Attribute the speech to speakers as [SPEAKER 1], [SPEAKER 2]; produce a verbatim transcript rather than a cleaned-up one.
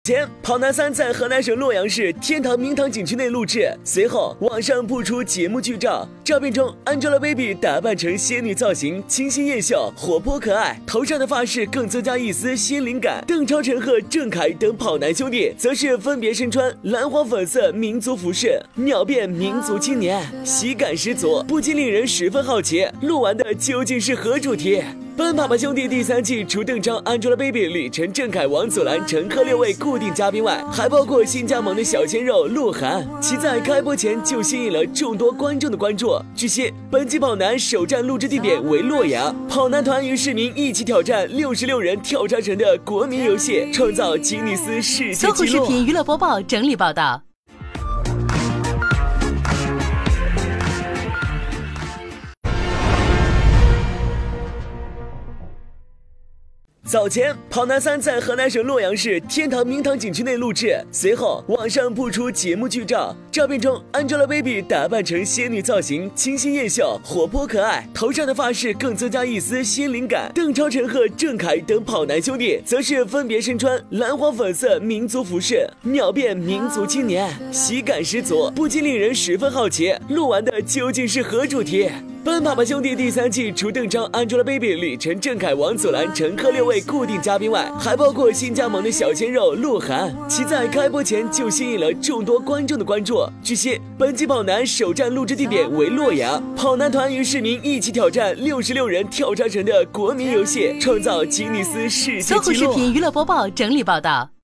[SPEAKER 1] 前，跑男三在河南省洛阳市天堂明堂景区内录制，随后网上曝出节目剧照。照片中 ，Angelababy 打扮成仙女造型，清新艳秀，活泼可爱，头上的发饰更增加一丝仙灵感。邓超、陈赫、郑恺等跑男兄弟则是分别身穿蓝黄粉色民族服饰，秒变民族青年，喜感十足，不禁令人十分好奇，录完的究竟是何主题？奔跑吧兄弟第三季除邓超、Angelababy、李晨、郑恺、王祖蓝、陈赫六位固定嘉宾外，还包括新加盟的小鲜肉鹿晗。其在开播前就吸引了众多观众的关注。据悉，本季跑男首站录制地点为洛阳，跑男团与市民一起挑战六十六人跳插绳的国民游戏，创造吉尼斯世界纪录。
[SPEAKER 2] 搜狐视频娱乐播报整理报道。
[SPEAKER 1] 早前，跑男三在河南省洛阳市天堂明堂景区内录制，随后网上曝出节目剧照。照片中 ，Angelababy 打扮成仙女造型，清新艳秀，活泼可爱，头上的发饰更增加一丝仙灵感。邓超、陈赫、郑恺等跑男兄弟则是分别身穿蓝黄粉色民族服饰，秒变民族青年，喜感十足，不禁令人十分好奇，录完的究竟是何主题？奔跑吧兄弟第三季除邓超、Angelababy、李晨、郑恺、王祖蓝、陈赫六位固定嘉宾外，还包括新加盟的小鲜肉鹿晗。其在开播前就吸引了众多观众的关注。据悉，本季跑男首站录制地点为洛阳，跑男团与市民一起挑战六十六人跳插绳的国民游戏，创造吉尼斯世界纪录。
[SPEAKER 2] 搜狐视频娱乐播报整理报道。